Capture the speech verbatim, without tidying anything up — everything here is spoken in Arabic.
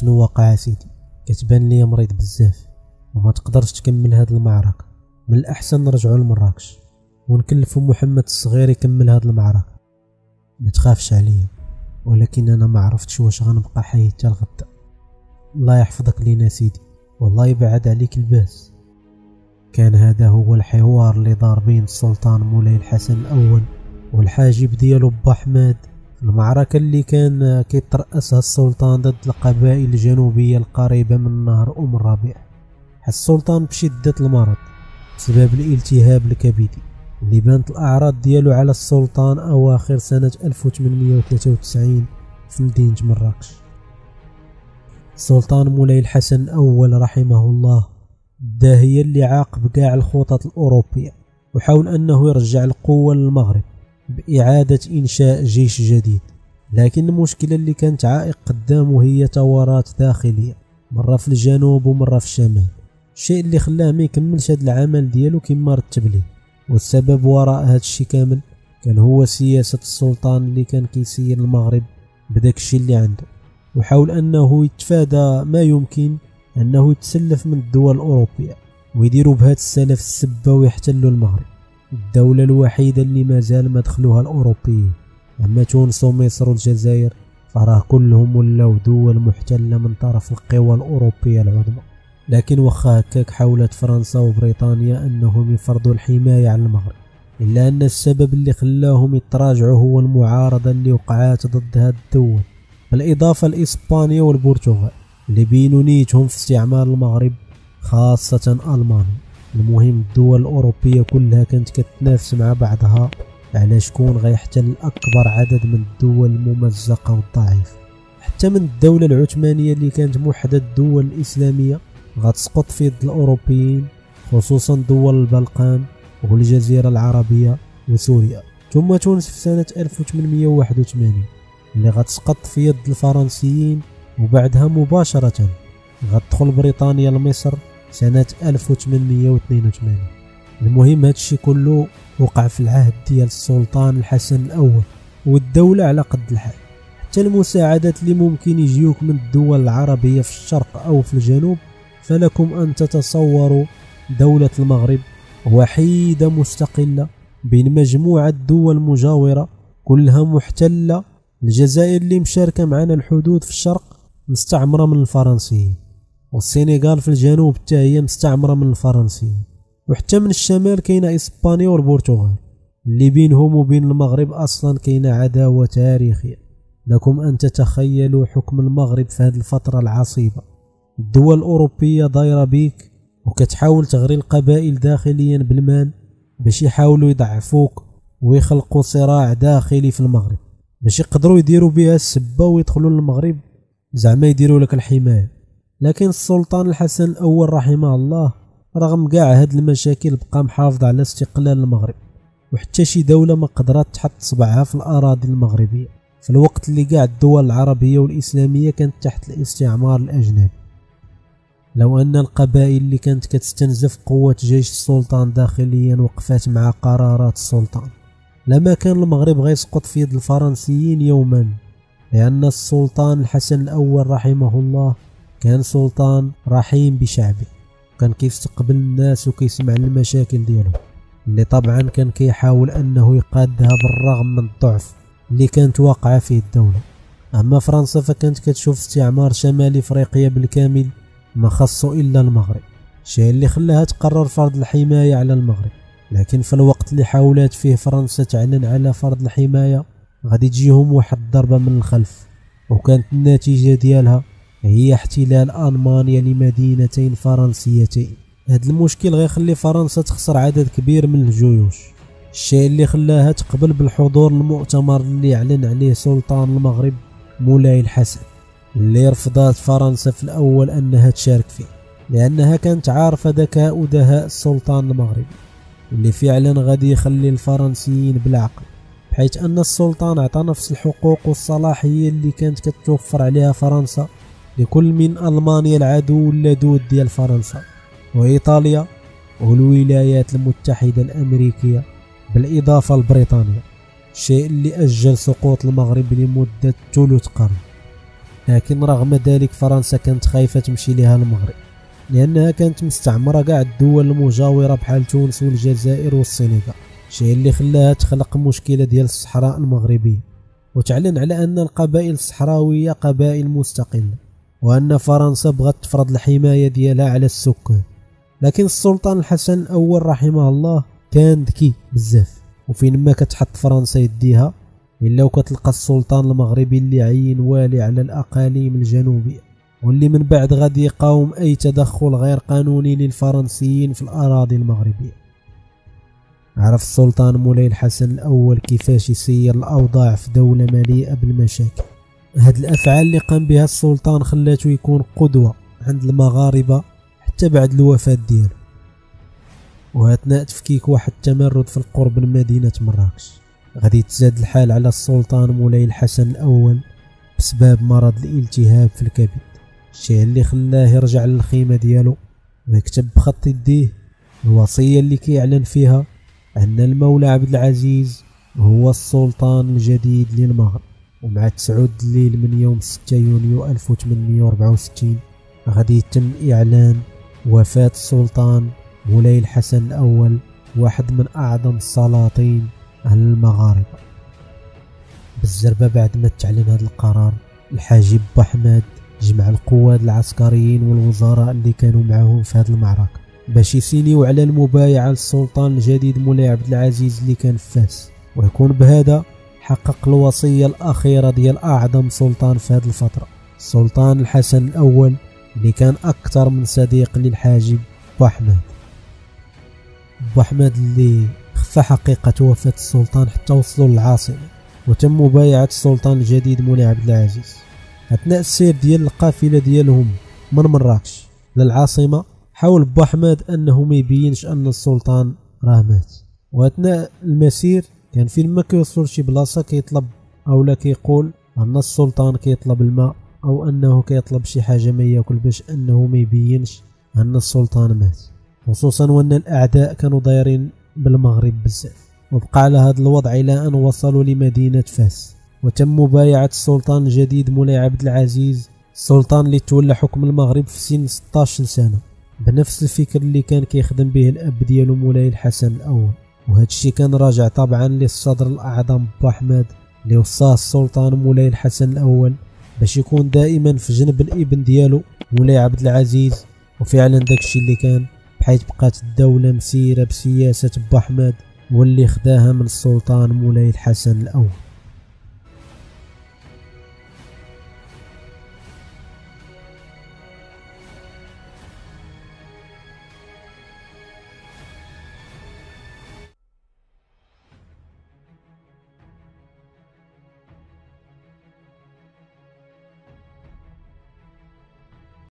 شنو وقع سيدي؟ كتبان ليا مريض بزاف وما تقدرش تكمل هاد المعركة. من الأحسن نرجعو لمراكش ونكلفو محمد الصغير يكمل هاد المعركة. ما تخافش عليا، ولكن أنا ما عرفتش واش غنبقى حي حتى الغدا. الله يحفظك لينا سيدي، والله يبعد عليك الباس. كان هذا هو الحوار اللي دار بين السلطان مولاي الحسن الأول والحاجب ديالو با حماد في المعركة اللي كان كيترأسها السلطان ضد القبائل الجنوبية القريبة من نهر أم الربيع. حس السلطان بشدة المرض بسبب الالتهاب الكبدي اللي بانت الأعراض ديالو على السلطان أواخر سنة ألف وثمانمائة وثلاثة وتسعين في مدينة مراكش. السلطان مولاي الحسن الأول رحمه الله دا هي اللي عاقب كاع الخطط الأوروبية وحاول أنه يرجع القوة للمغرب بإعادة إنشاء جيش جديد، لكن المشكلة اللي كانت عائق قدامه هي ثورات داخلية، مرة في الجنوب ومرة في الشمال، الشيء اللي خلاه ما يكملش هذا العمل ديالو كما رتب ليه. والسبب وراء هذا الشيء كامل كان هو سياسة السلطان اللي كان كيسير المغرب بداك الشيء اللي عنده، وحاول أنه يتفادى ما يمكن أنه يتسلف من الدول الأوروبية ويديروا بهذا السلف السبة ويحتلوا المغرب، الدولة الوحيدة اللي مازال ما دخلوها الأوروبيين. أما تونس ومصر والجزائر فراه كلهم ولاو دول محتلة من طرف القوى الأوروبية العظمى. لكن وخا هكاك حاولت فرنسا وبريطانيا أنهم يفرضوا الحماية على المغرب، إلا أن السبب اللي خلاهم يتراجعوا هو المعارضة اللي وقعات ضد هاد الدول، بالإضافة لإسبانيا والبرتغال اللي بينوا نيتهم في استعمار المغرب خاصة ألمانيا. المهم الدول الأوروبية كلها كانت كتنافس مع بعضها على شكون غيحتل أكبر عدد من الدول الممزقة والضعيفة. حتى من الدولة العثمانية اللي كانت موحدة الدول الإسلامية غتسقط في يد الأوروبيين، خصوصا دول البلقان والجزيرة العربية وسوريا، ثم تونس في سنة ألف وثمانمائة وواحد وثمانين اللي غتسقط في يد الفرنسيين، وبعدها مباشرة غتدخل بريطانيا لمصر سنة ألف وثمانمائة واثنين وثمانين. المهم هادشي كله وقع في العهد ديال السلطان الحسن الأول والدولة على قد الحال. حتى المساعدات اللي ممكن يجيوك من الدول العربية في الشرق أو في الجنوب، فلكم أن تتصوروا دولة المغرب وحيدة مستقلة بين مجموعة دول مجاورة كلها محتلة. الجزائر اللي مشاركة معنا الحدود في الشرق مستعمرة من الفرنسيين، والسنغال في الجنوب حتى هي مستعمرة من الفرنسيين، وحتى من الشمال كاينة إسبانيا والبرتغال اللي بينهم وبين المغرب أصلا كاينة عداوة تاريخية. لكم أن تتخيلوا حكم المغرب في هذه الفترة العصيبة، الدول الأوروبية دايرة بيك وكتحاول تغري القبائل داخليا بالمال باش يحاولوا يضعفوك ويخلقوا صراع داخلي في المغرب باش يقدروا يديروا بها السبة ويدخلوا للمغرب زعما يديروا لك الحماية. لكن السلطان الحسن الأول رحمه الله رغم كاع هاد المشاكل بقى محافظ على استقلال المغرب، وحتى شي دولة ما قدرت تحط صبعها في الأراضي المغربية في الوقت اللي كاع الدول العربية والإسلامية كانت تحت الاستعمار الأجنبي. لو أن القبائل اللي كانت كتستنزف قوة جيش السلطان داخليا وقفات مع قرارات السلطان، لما كان المغرب غيسقط في يد الفرنسيين يوما، لأن السلطان الحسن الأول رحمه الله كان سلطان رحيم بشعبه، كان كيستقبل الناس وكيسمع المشاكل ديالهم اللي طبعا كان كيحاول أنه يقادها بالرغم من الضعف اللي كانت واقعة فيه الدولة. أما فرنسا فكانت كتشوف استعمار شمال إفريقيا بالكامل ما خصو إلا المغرب، الشيء اللي خلاها تقرر فرض الحماية على المغرب. لكن في الوقت اللي حاولت فيه فرنسا تعلن على فرض الحماية غادي تجيهم واحد الضربة من الخلف، وكانت النتيجة ديالها هي احتلال ألمانيا لمدينتين فرنسيتين. هذا المشكل غيخلي فرنسا تخسر عدد كبير من الجيوش، الشيء اللي خلاها تقبل بالحضور المؤتمر اللي اعلن عليه سلطان المغرب مولاي الحسن، اللي رفضت فرنسا في الأول أنها تشارك فيه لأنها كانت عارفة ذكاء ودهاء السلطان المغربي اللي فعلا غادي يخلي الفرنسيين بالعقل، بحيث أن السلطان أعطى نفس الحقوق والصلاحية اللي كانت كتوفر عليها فرنسا لكل من ألمانيا العدو اللدود ديال فرنسا وإيطاليا والولايات المتحدة الأمريكية بالإضافة لبريطانيا، الشيء اللي أجل سقوط المغرب لمدة ثلث قرن. لكن رغم ذلك فرنسا كانت خايفة تمشي لها المغرب، لأنها كانت مستعمرة كاع الدول المجاورة بحال تونس والجزائر والسنغال، الشيء اللي خلاها تخلق مشكلة ديال الصحراء المغربية، وتعلن على أن القبائل الصحراوية قبائل مستقلة، وأن فرنسا بغت تفرض الحماية ديالها على السكان. لكن السلطان الحسن الأول رحمه الله كان ذكي بزاف، وفين ما كتحط فرنسا يديها إلا وكتلقى السلطان المغربي اللي عين والي على الأقاليم الجنوبية، واللي من بعد غادي يقاوم أي تدخل غير قانوني للفرنسيين في الأراضي المغربية. عرف السلطان مولاي الحسن الأول كيفاش يسير الأوضاع في دولة مليئة بالمشاكل. هاد الأفعال اللي قام بها السلطان خلاته يكون قدوة عند المغاربة حتى بعد الوفاة ديالو. وأثناء تفكيك واحد التمرد في القرب من مدينة مراكش، غادي يتزاد الحال على السلطان مولاي الحسن الأول بسبب مرض الالتهاب في الكبد، الشيء اللي خلاه يرجع للخيمة ديالو ويكتب بخط يديه الوصية اللي كيعلن فيها أن المولى عبد العزيز هو السلطان الجديد للمغرب. ومع تسعود الليل من يوم ستة يونيو ألف وثمانمائة وأربعة وستين غادي يتم إعلان وفاة السلطان مولاي الحسن الأول، واحد من أعظم السلاطين على المغاربة. بالزربة بعد ما تعلن هذا القرار، الحاجب بوحماد جمع القواد العسكريين والوزراء اللي كانوا معهم في هذه المعركة باش يسينيو على المبايعة للسلطان الجديد مولاي عبد العزيز اللي كان في فاس، ويكون بهذا حقق الوصية الأخيرة ديال أعظم سلطان في هذه الفترة، السلطان الحسن الأول اللي كان أكثر من صديق للحاجب بوحماد. بوحماد اللي خفى حقيقة وفاة السلطان حتى وصلوا للعاصمة وتم مبايعة السلطان الجديد مولاي عبد العزيز. أثناء السير ديال القافلة ديالهم من مراكش للعاصمة حاول بوحماد أنه ما يبينش أن السلطان راه مات، وأثناء المسير كان فين ما كيوصل شي بلاصة كيطلب أو لا كيقول أن السلطان كيطلب الماء أو أنه كيطلب شي حاجة ما ياكل باش أنه ما يبينش أن السلطان مات، خصوصا وأن الأعداء كانوا دايرين بالمغرب بزاف. وبقى على هذا الوضع إلى أن وصلوا لمدينة فاس وتم مبايعة السلطان الجديد مولاي عبد العزيز، السلطان اللي تولى حكم المغرب في سن ستة عشر سنة بنفس الفكر اللي كان كيخدم به الأب ديالو مولاي الحسن الأول. وهذا الشيء كان راجع طبعا للصدر الأعظم بوحماد اللي وصاه السلطان مولاي الحسن الأول باش يكون دائما في جنب الابن ديالو مولاي عبد العزيز. وفعلا داكشي اللي كان، بحيث بقات الدولة مسيرة بسياسة بوحماد واللي خداها من السلطان مولاي الحسن الأول.